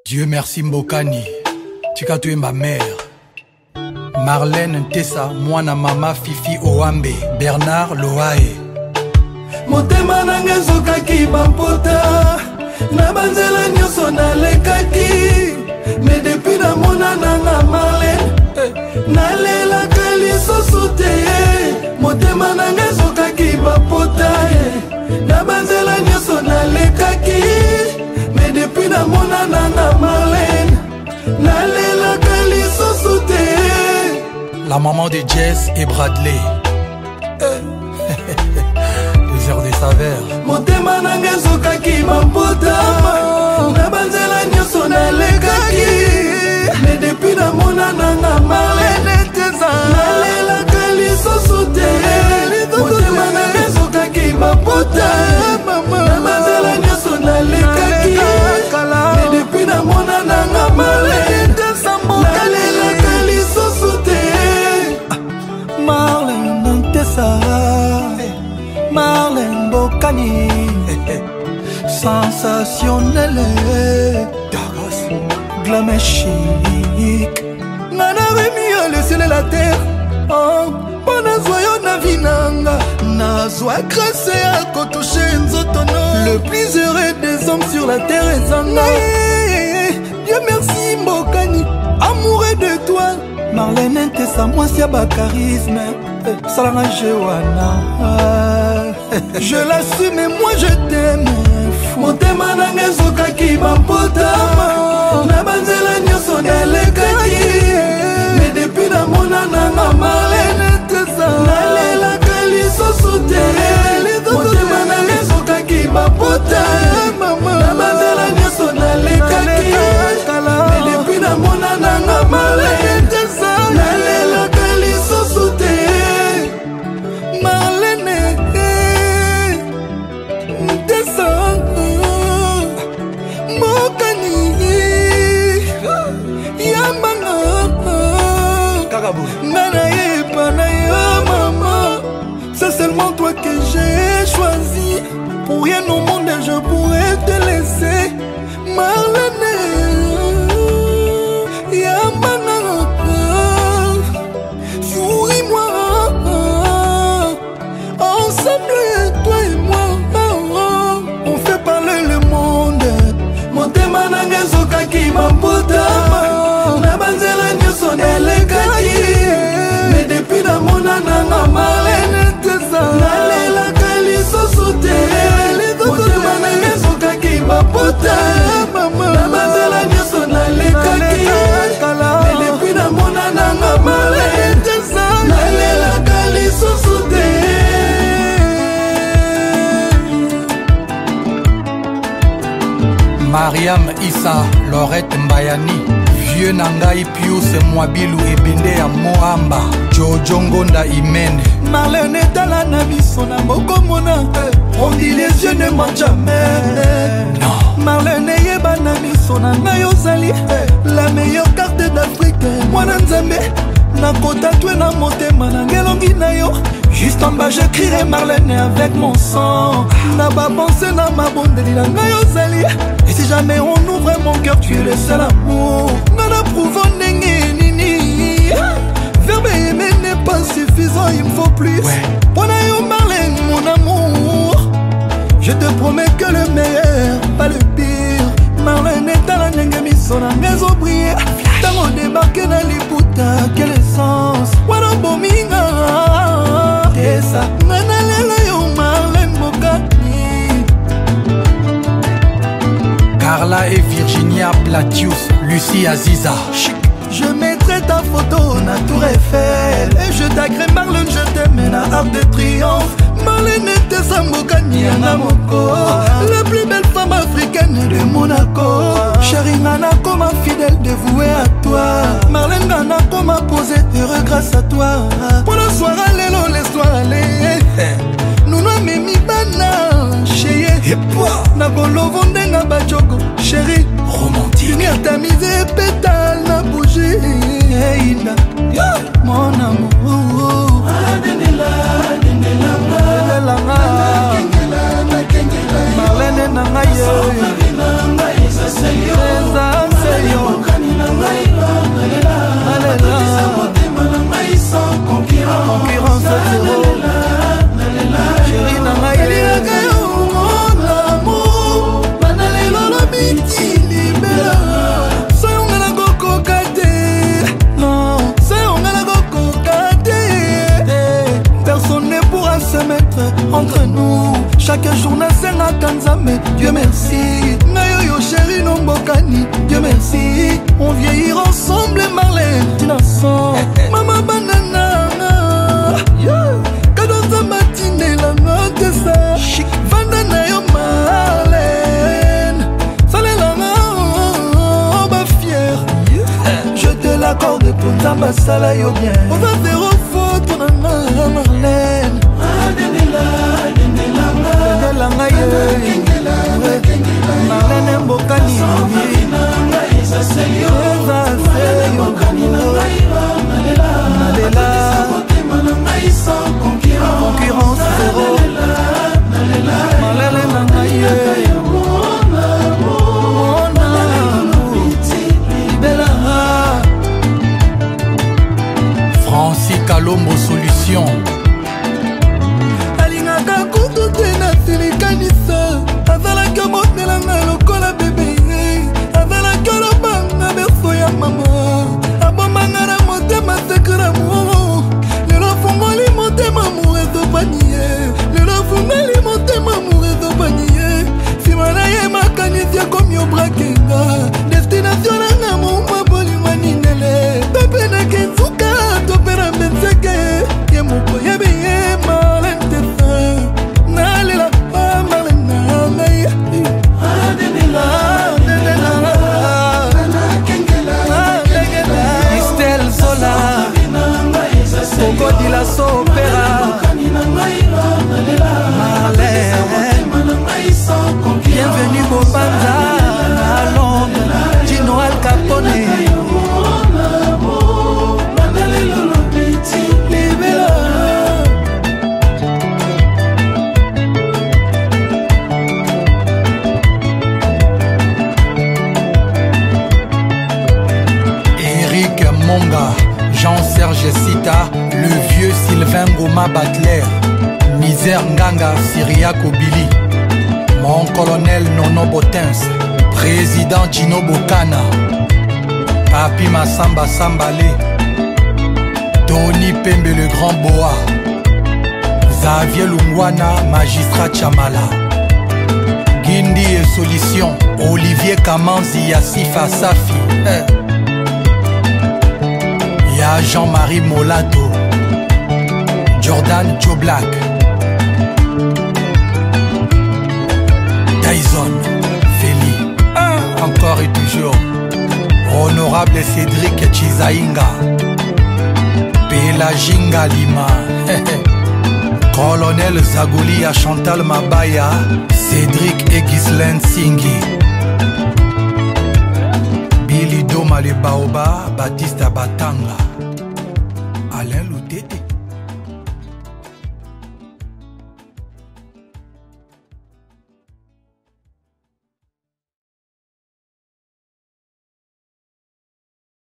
Dieu merci Mbokani, tu es ma mère. Marlène Tessa, Mwana Mama Fifi Owambe, Bernard Loae. Motema nangezo kaki bampota, na banzela nyoso na lekaki. Mais depuis na mona nanga Marlène, na lela kali sosote. Motema nangezo kaki bampota, na banzela nyoso na lekaki. Mais depuis na mona nanga Marlène, na lela kali sosote. La maman de Jess et Bradley. Les heures des saveurs. Motema nangezo kaki bampota, na banzela nyoso na lekaki. Mais depuis na mona nanga Marlène Tessa, na lela kali sosote. Motema nangezo kaki bampota, na banzela nyoso na lekaki. Mais depuis na mona nanga Marlène Tessa, na lela kali sosote. Marlène Tessa, Marlène Mbokani, sensationnelle, glamour chic. Nana Rémi a laissé la terre, pas na zoyo na vinanga, na zoa grâce à kotouché nzotono. Le plus heureux des hommes sur la terre est Zanga. Dieu merci Mbokani, amoureux de toi. Marlène Tessa, moi c'est ba charisme. Salama Joana, je l'assume et moi je t'aime. Motema nangezo kaki bampota, na banzela nyoso na lekaki. Mais depuis na mona nanga Marlène Tessa, na lela kali sosote. Motema nangezo kaki bampota, na banzela nyoso na lekaki. Mais depuis na mona nanga Marlène Tessa, na lela kali sosote. Marlène Tessa, Mbokani, Yambanga, Nana Epana, maman. C'est seulement toi que j'ai choisi. Pour rien au monde je pourrais te laisser. Marlène Yambanga, souris-moi. Ensemble, toi et moi, on fait parler le monde. Motema nangezo kaki bampota, na banzela nyoso na lekaki. Mais depuis na mona nanga Marlène Tessa, na lela kali sosote. Motema nangezo kaki bampota, na banzela nyoso na lekaki. Mais depuis na mona nanga Marlène Tessa, na lela kali sosote. Mariam Issa, Laurette Mbayani, Vieux Nangai Pius Mwabilu Ebende ya Moamba, Jojo Ngonda Imene. Marlène Tala na biso na mokomona, on dit les yeux ne mentent jamais. Non. Marlène yeba na biso na ngai ozali la meilleure carte d'Afrique. Mwana Nzambe na kotatoué na motema na ngelongi na yo. Juste en bas j'écrirai Marlène avec mon sang. Na ba pensé na ma bondeli na ngai ozali. Et si jamais on ouvre mon cœur, tu es le seul amour. Nana prouve ndenge nini. Verbe aimer n'est pas suffisant, il me faut plus. Pona yo Marlène mon amour. Je te promets que le meilleur, pas le pire. Marlène est à la ndenge miso na ngai obriller. Tango débarqué na liputa, quelle essence. Wana bominga Tessa, nana lela yo Marlène Mbokani. Carla et Virginia Platius, Lucie Aziza. Je mettrai ta photo na Tour Eiffel. Et je t'agrée Marlène, je t'aime na Arc de Triomphe. Marlène Tessa Mbokani yanga moko, la plus belle femme africaine de Monaco. Chérie Nana comme fidèle dévouée à toi. Marlène Nana comme posé heureux grâce à toi. Pour le soir allélo, l'histoire allée. Nous nous mimi bana chérie. Na bolo vonde na bajogo chérie. Romantique. Lumière tamisée pétale na bougie. Mon amour. Marlène Nana ye. Dieu merci. Nayo chéri non bokani, Dieu merci. On vieillir ensemble Marlène, Tinason. Mama banana, Kadonza matinée la note ça. Chic, Vanda nayo Marlène. Salela ba fier. Je te l'accorde pour Nzamba sala yo bien. On va faire au faute on a Marlène. Marlène Mbokani concurrence zéro. Marlène Francis Kalombo Solution. Alingaka kutu tena silikanisa. Azalaki omotelanga lokola bebe. Azalaki olobanga berso ya mama. Abomanga na motema sekra mo. Lelo fungoli motema murezo paniye. Lelo fungoli motema murezo paniye. Simana ye makanisi ya komi obrakenga. Destination nanga muma bolingo ninele. Tope na kenzuka tope na benseke. Ye moko yebe ye Marlène tesa. Nalela Marlène naya. Estelle Zola Coco di la Sopera Marlène. Bienvenue Bobanza à Londres. Gino Al Capone. Eric Monga, Jean-Serge Sita, le vieux Sylvain Goma Batler, Misère Nganga Syria Kobili, mon colonel Nono Botens, président Gino Bokana, Papi Massamba Sambale, Tony Pembe le Grand Boa, Xavier Lungwana, magistrat Chamala, Guindi et Solution, Olivier Kamanzi Yassifa Safi. Ya Jean-Marie Molato, Jordan Joe Black, Tyson, Feli, encore et toujours, honorable Cédric Chizainga, Pelajinga Lima, Colonel Zagouli à Chantal Mabaya, Cédric et Ghislaine Singhi, Billy Doma le Baoba, Baptiste Batanga.